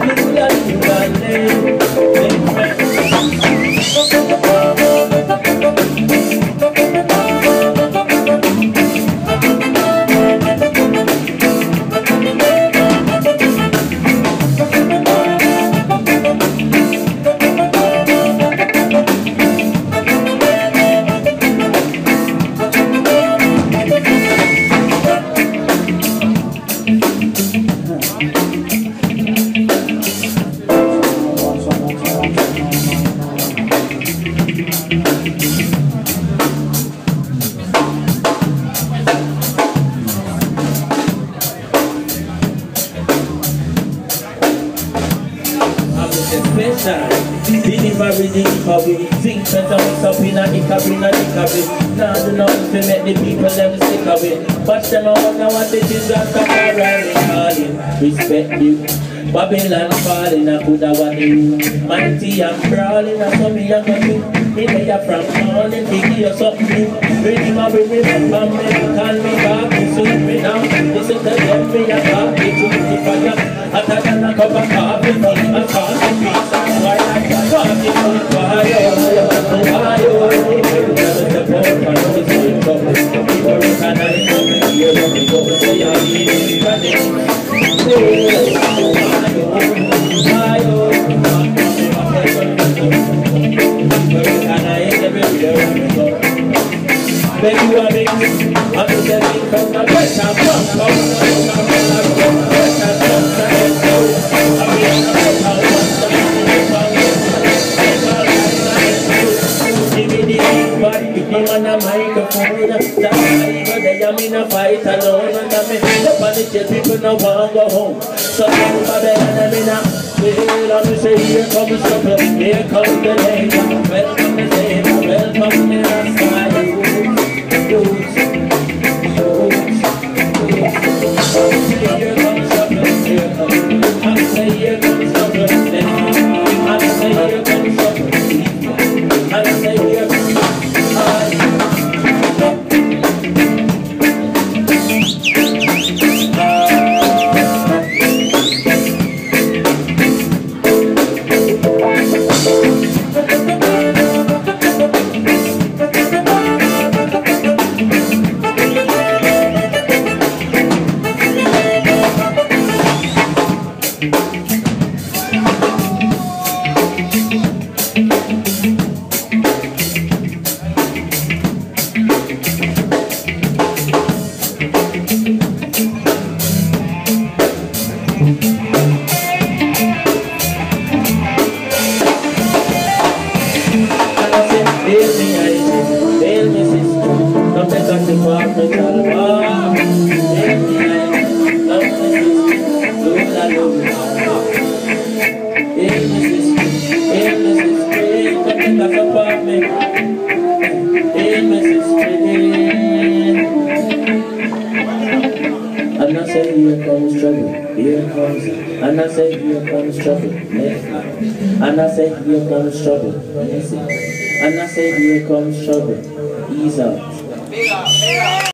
Delivery, think better mix up in a cabin. Now do nothing to make the people them sick of it. But them I wonder what it is after rally calling. Respect you, Babylon falling, I coulda want you. Mighty and brawling, I saw me and my me there from morning, to give you something new. Bring my baby from me, call me back, you see me now. Listen to them, me a talk, they choose the fire. Hotter than a cup of coffee, I can't be peace. Why I can't talk it on fire. People recognize me, you know me, go say I need it. Baby, what it is, I'm just telling from the west, I'm give me the big body, give me on a microphone. I'm in a fight alone, and I'm in the panic, people no want to go home. So I'm in a feel, I'm say, here comes trouble, here comes the danger. Welcome to Savior, welcome to the sky. Here comes trouble, here comes. I say here comes trouble, I say here comes trouble, I say here comes. And I say here comes trouble, here comes, and I say here comes trouble, and I say here comes trouble, and I say here comes trouble, ease out.